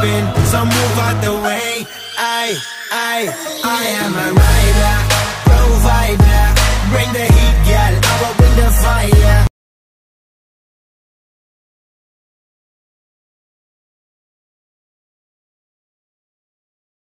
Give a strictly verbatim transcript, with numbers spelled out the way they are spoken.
moving, so move out the way. I, I, I am a rider.